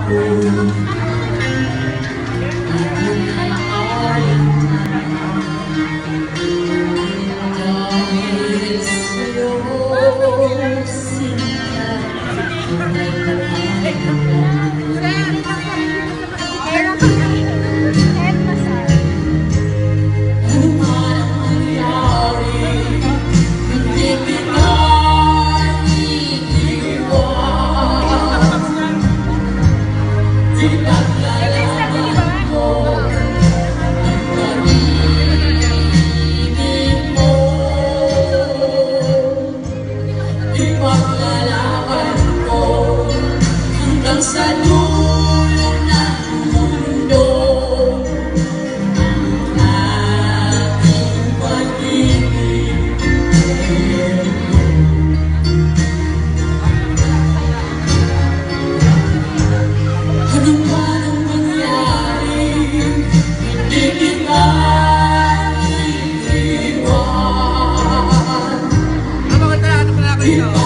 Ipaglalaban ko hanggang sa dulo ng mundo ang ating pag-ibig. Ano man ang mangyari, hindi kita iiwan.